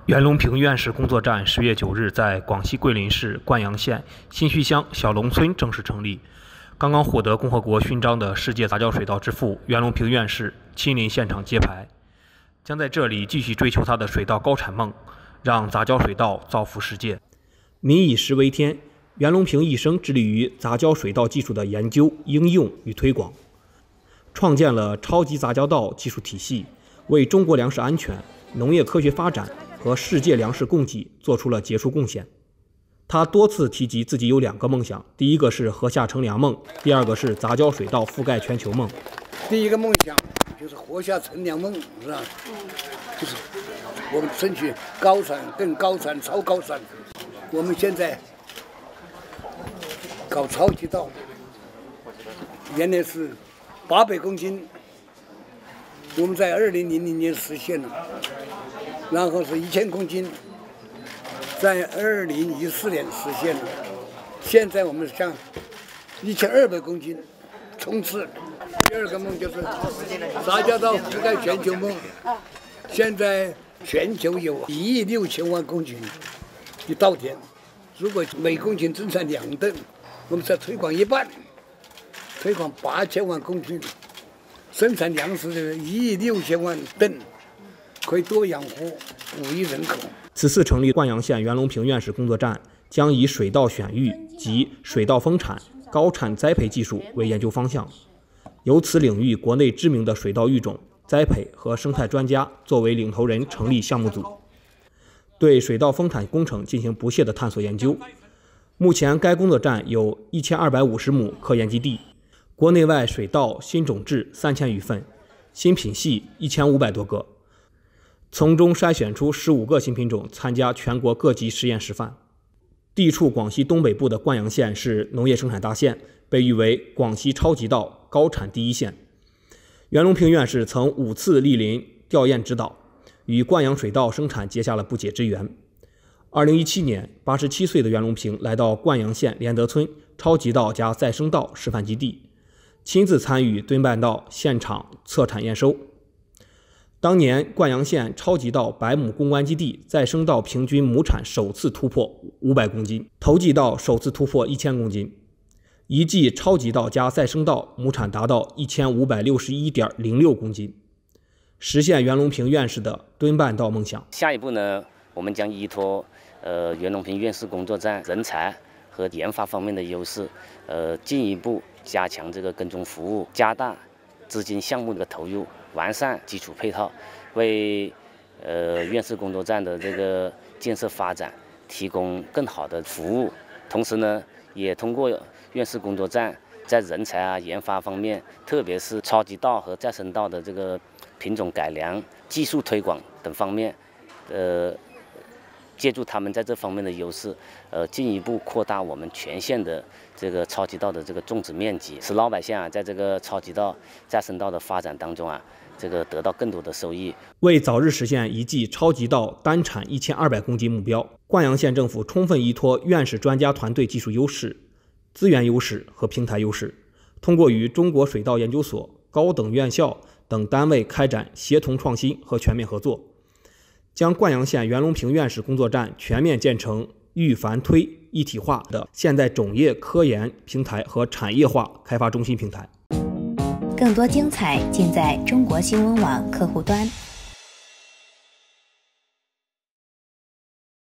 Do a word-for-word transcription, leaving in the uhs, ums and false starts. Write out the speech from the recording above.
袁隆平院士工作站十月九日在广西桂林市灌阳县新圩乡小龙村正式成立。刚刚获得共和国勋章的世界杂交水稻之父袁隆平院士亲临现场揭牌，将在这里继续追求他的水稻高产梦，让杂交水稻造福世界。民以食为天，袁隆平一生致力于杂交水稻技术的研究、应用与推广，创建了超级杂交稻技术体系，为中国粮食安全、农业科学发展和世界粮食供给做出了杰出贡献。他多次提及自己有两个梦想，第一个是禾下乘凉梦，第二个是杂交水稻覆盖全球梦。 第一个梦想就是禾下乘凉梦，是吧？就是我们争取高产、更高产、超高产。我们现在搞超级稻，原来是八百公斤，我们在二零零零年实现了，然后是一千公斤。在二零一四年实现了，现在我们向一千二百公斤冲刺。第二个梦就是杂交稻覆盖全球梦，现在全球有一亿六千万公顷的稻田，如果每公顷增产两吨，我们再推广一半，推广八千万公顷，生产粮食的一亿六千万吨，可以多养活五亿人口。 此次成立灌阳县袁隆平院士工作站，将以水稻选育及水稻丰产、高产栽培技术为研究方向，由此领域国内知名的水稻育种、栽培和生态专家作为领头人成立项目组，对水稻丰产工程进行不懈的探索研究。目前该工作站有一千二百五十亩科研基地，国内外水稻新种质三千余份，新品系一千五百多个，从中筛选出十五个新品种参加全国各级实验示范。地处广西东北部的灌阳县是农业生产大县，被誉为广西超级稻高产第一县。袁隆平院士曾五次莅临调研指导，与灌阳水稻生产结下了不解之缘。二零一七年，八十七岁的袁隆平来到灌阳县连德村超级稻加再生稻示范基地，亲自参与蹲办稻现场测产验收。当年灌阳县超级稻百亩攻关基地再生稻平均亩产首次突破五百公斤，头季稻首次突破一千公斤，一季超级稻加再生稻亩产达到一千五百六十一点零六公斤，实现袁隆平院士的蹲办稻梦想。 下一步呢，我们将依托呃袁隆平院士工作站人才和研发方面的优势，呃进一步加强这个耕种服务，加大资金项目的投入，完善基础配套，为呃院士工作站的这个建设发展提供更好的服务。同时呢，也通过院士工作站在人才啊、研发方面，特别是超级稻和再生稻的这个品种改良、技术推广等方面，呃，借助他们在这方面的优势，呃，进一步扩大我们全县的这个超级稻的这个种植面积，使老百姓啊，在这个超级稻、再生稻的发展当中啊，这个得到更多的收益。 为早日实现一季超级稻单产一千二百公斤目标，灌阳县政府充分依托院士专家团队技术优势、资源优势和平台优势，通过与中国水稻研究所、高等院校等单位开展协同创新和全面合作，将灌阳县袁隆平院士工作站全面建成育繁推一体化的现代种业科研平台和产业化开发中心平台。 更多精彩尽在中国新闻网客户端。